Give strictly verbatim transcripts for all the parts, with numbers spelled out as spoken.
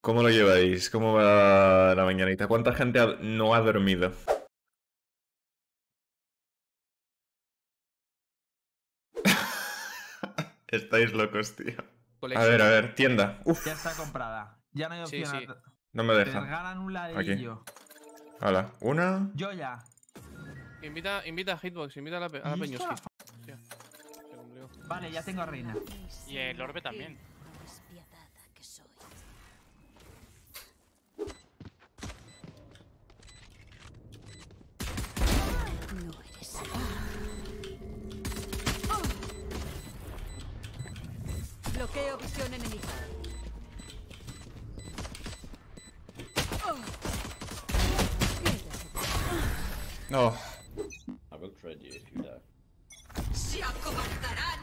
¿Cómo lo lleváis? ¿Cómo va la mañanita? ¿Cuánta gente ha- no ha dormido? Estáis locos, tío. A ver, a ver, tienda. Uf, Ya está comprada. Ya no hay Sí, opción. sí. a- no me Te deja. regalan un ladrillo. Hala, una. Yo ya. Invita, invita a Hitbox, invita a la, pe a la ¿Y Peños. esto? Hostia, se cumplió. Vale, ya tengo a Reina. Y el orbe también. Despiadada que soy. No eres Bloqueo visión enemiga. No. I will trade you if you die. ¡Se acobardarán!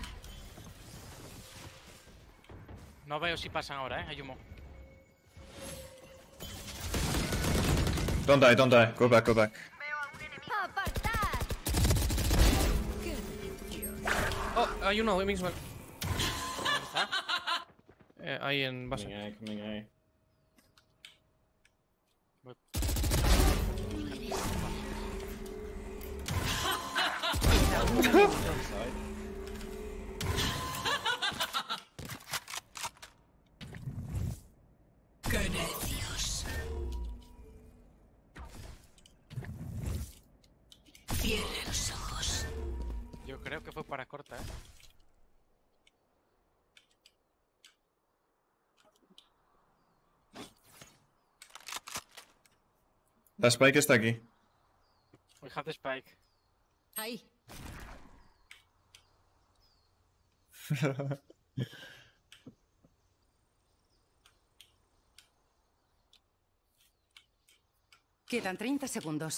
No veo si pasan ahora, eh. Hay humo. Don't die, don't die. Go back, go back. ¡Apartar! Oh, hay uno, mismo. ¿Dónde está? Eh, ahí en base. Coming A, coming A. Inside. ¡Qué necios! Cierre los ojos. Yo creo que fue para corta, eh. La Spike está aquí. We have the spike. Ahí. Quedan treinta segundos.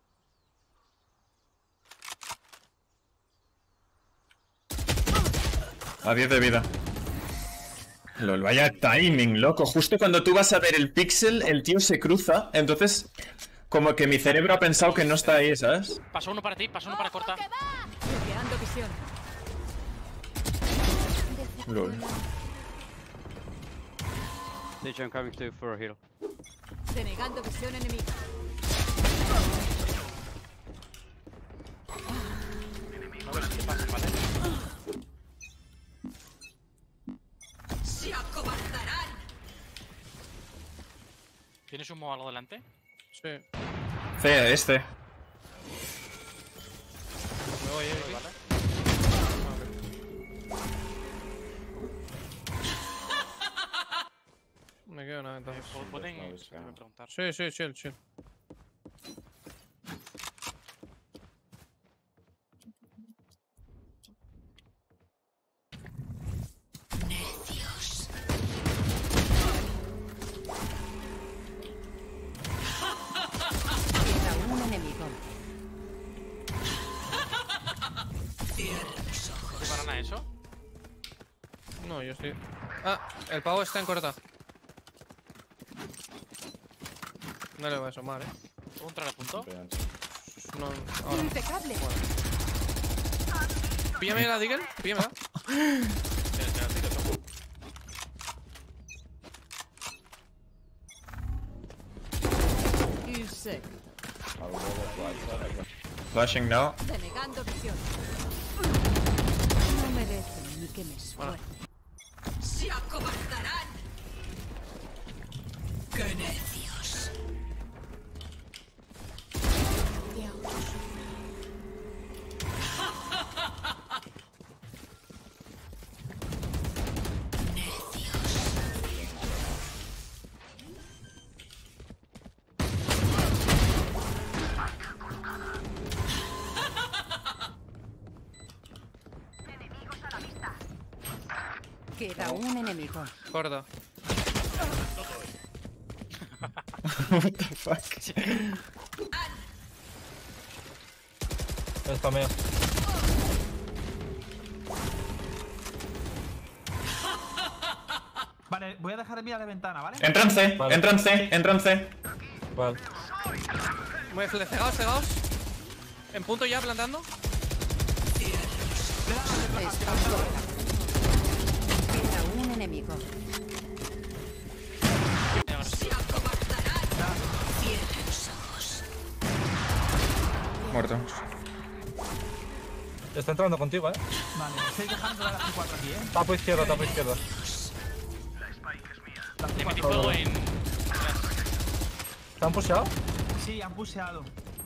A diez de vida. Lol, vaya timing, loco. Justo cuando tú vas a ver el pixel, el tío se cruza. Entonces, como que mi cerebro ha pensado que no está ahí, ¿sabes? Pasó uno para ti, pasó uno para corta. Bloqueando visión. Lol. Stage, I'm coming to for a heal. Denegando visión enemiga. No veo si pasan, ¿vale? ¡Se acobardarán! ¿Tienes humo algo delante? Sí. C, este. Me voy, eh. ¿Vale? Me quedo nada entonces. Eh, ¿Pueden no, eh, busca. me preguntar? Sí, sí, chill, chill. Necios. Queda un enemigo. Cierre los ojos. ¿Disparan a eso? No, yo estoy. Ah, el pavo está en corta. No le voy a asomar, eh. ¿Puedo entrar al punto? Behind. No, ahora. Impecable. Píllame la Diggle, píllamela. Te- te la tiro, toco. Insect. I will roll off right side. I can... Flashing now. Denegando visión. No merecen ni que me esfuerce. ¡Se acobardarán! ¡Qué necios! Queda un enemigo. Corta. What the fuck? Spameo. Vale, voy a dejar de mirar la ventana, ¿vale? Entran C, Vale. entran C, entran C. Vale. Muy bien, cegados, cegados. En punto ya, plantando. Está fuera. Queda un enemigo. Muerto. Está entrando contigo, eh. Vale, estoy dejando la C cuatro aquí, eh. Tapo izquierda, tapo izquierda. Le metí fuego en. ¿Te han pusheado? Sí, han puseado.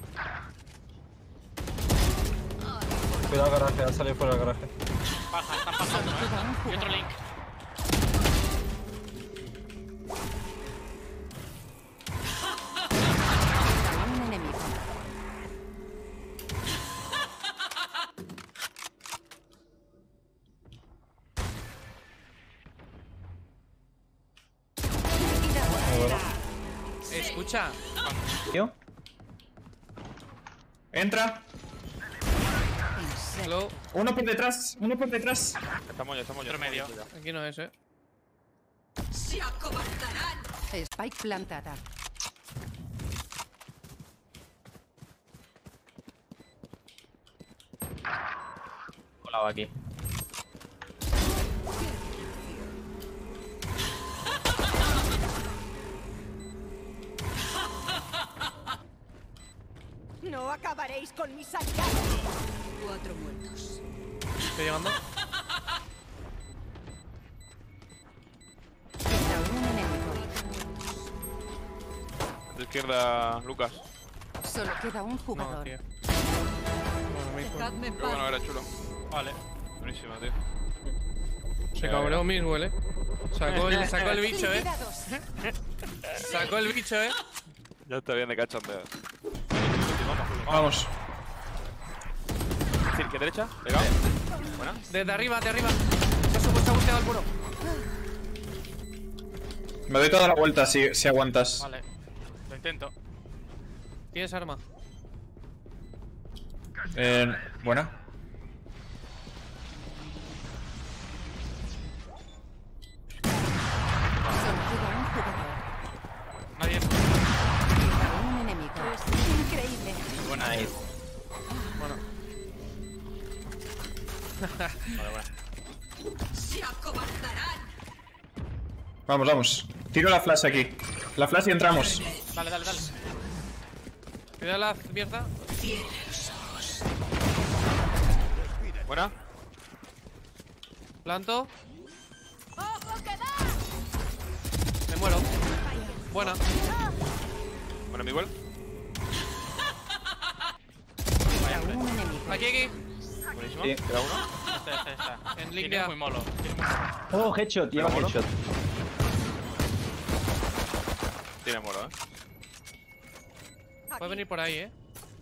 Cuidado garaje, ha salido fuera del garaje. Baja, están pasando, eh. Y otro link. Un enemigo. Escucha. ¿Tío? Entra. Hello. Uno por detrás. Uno por detrás. Estamos ya, estamos ya. Otro medio. Aquí no es, eh. Se acobardarán. Spike plantada. Colado aquí. No acabaréis con mis aliados. Cuatro muertos. Estoy llegando. Queda un enemigo. A tu izquierda, Lucas. Solo queda un No, jugador. tío. Bueno, me hizo. Dejadme en Pero bueno, paz. era chulo. Vale. Buenísimo, tío. Se cabreó Miswell, eh. Sacó el, sacó el bicho, eh. Liquidados. Sacó el bicho, eh. Ya está bien de cachondeo. Vamos. Decir, que derecha, pegado. Buena. Desde arriba, de arriba. Se ha supuesto buscado al puro. Me doy toda la vuelta si, si aguantas. Vale. Lo intento. Tienes arma. Eh, buena. Solo queda un jugador. Nadie. Queda un enemigo. Increíble. Buena. Bueno. Se acobardarán. Vamos, vamos. Tiro la flash aquí. La flash y entramos. Dale, dale, dale. Cuidado la abierta. Buena. Planto. ¡Ojo que da! Me muero. Buena. Bueno, mi igual. Queda un enemigo. Aquí, aquí. Buenísimo. Sí. Queda uno. Este, este, este. En Tiene línea. muy molo. Tiene muy molo. Oh, headshot, lleva ¿Molo? headshot. Tiene moro, eh. Puede venir por ahí, eh.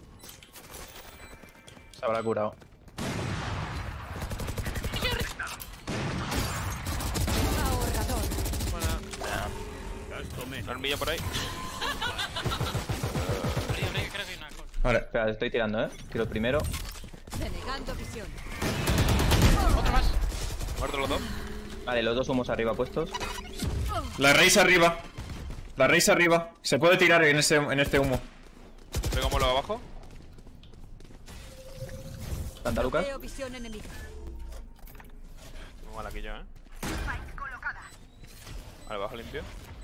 Se habrá curado. Ahorrador. Buena. Una hormilla por ahí. Creo que creo que hay una cosa. Vale. Espera, estoy tirando, eh. Tiro el primero. Denegando visión. Otro más. Muertos los dos. Vale, los dos humos arriba puestos. La raíz arriba. La raíz arriba. Se puede tirar en, ese, en este humo. Pego molo abajo. Planta Lucas. Veo visión enemiga. Muy mal aquí yo, eh. Vale, bajo limpio.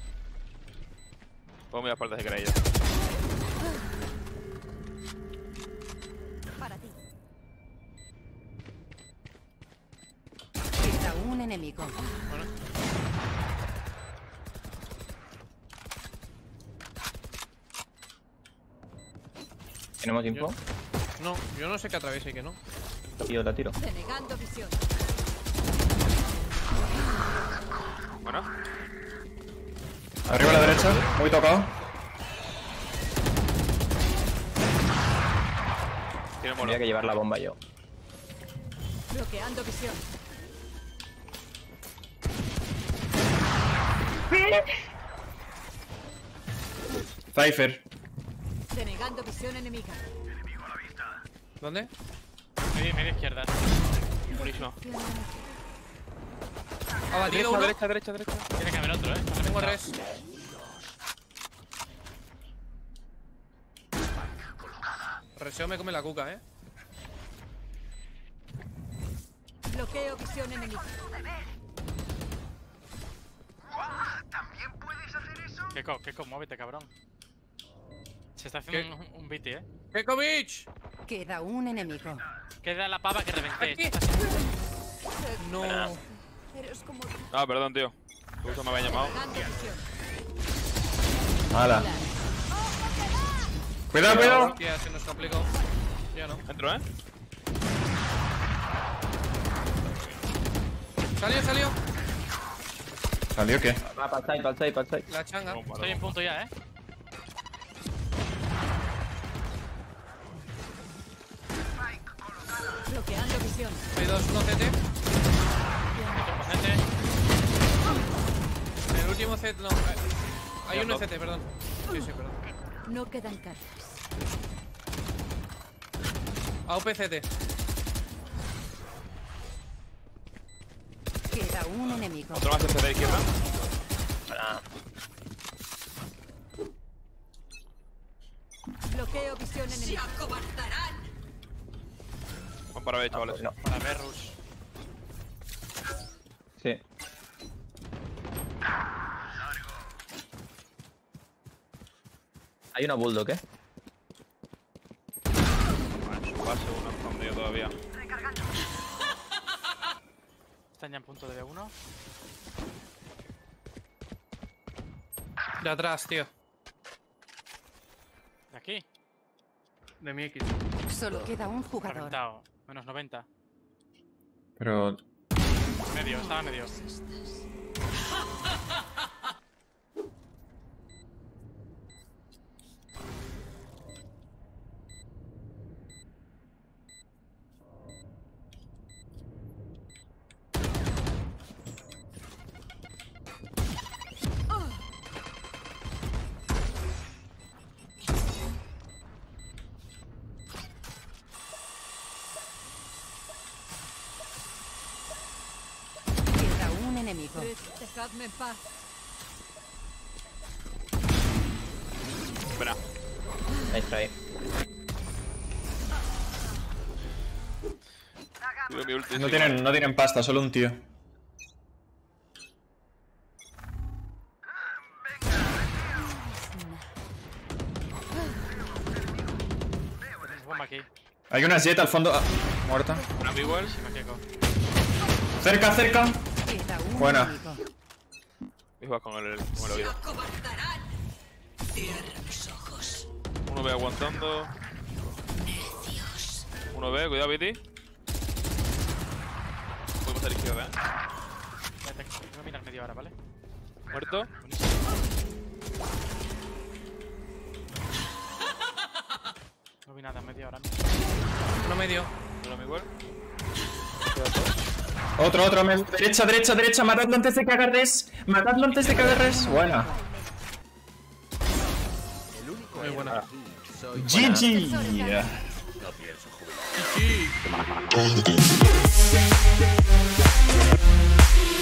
Pongo muy a espaldas si queréis ya. Para ti. Queda un enemigo. ¿Tenemos info? No, yo no sé qué atraviesa y que no. Tío, la tiro. Denegando visión. Bueno. Arriba a la derecha. Muy tocado. Tiene molo. Tendría que llevar la bomba yo. Bloqueando visión. Cypher. Denegando visión enemiga. ¿Dónde? Media, media izquierda. Buenísimo. Ha batido uno. Derecha, derecha, derecha, derecha. Tiene que haber otro, eh. Tengo res. Reseo me come la cuca, eh. Bloqueo visión enemiga. Keko, Keko, muévete, cabrón. Se está haciendo un, un B T, eh. ¡Kekovich! Queda un enemigo. Queda la pava que reventé. Aquí. No. Eres como Ah, perdón, tío. Justo me había llamado. Hala. Cuidado, cuidado. Hostia, se nos complicó. Ya no. Entro, ¿eh? Salió, salió. ¿Salió qué? Va, para el side, para el side, para el side. La changa. Bomba, Estoy en bomba. punto ya, eh. bloqueando visión. Hay dos, uno C T. Otro gente. En el último C T, no. Hay uno C T, perdón. Sí, sí, perdón. No quedan cartas. A U P C T. Queda un enemigo. Otro más C de izquierda. Bloqueo visión enemigo. Van para B, chavales. No. Para ver, Rush. Sí. Hay una bulldog, ¿eh? Vale, su base, uno escondido todavía. Están ya en punto de B uno. De atrás, tío. De aquí. De mi X. Solo queda un jugador. Reventado. Menos noventa. Pero... Medio, estaba medio. Queda un enemigo. Dejadme en paz. Espera. Ahí está, ahí. Tiro mi ulti. No sí, tienen, no tienen pasta, solo un tío. Tenéis bomba aquí. Hay una Jet al fondo. Ah, muerta. Una Biguel. Sí, me quedo. Cerca, cerca. Queda un Buena. enemigo. Y vas con el, con el oído. Uno B aguantando. Uno B, cuidado, Viti. Podemos a la izquierda, eh. Espérate, voy a mirar media hora, ¿vale? Muerto. No vi nada, media hora. Uno medio. Uno Miguel. Otro, otro. me- Derecha, derecha, derecha. Matadlo antes de que agarres. Matadlo antes de que agarres. Buena. Muy buena. G G.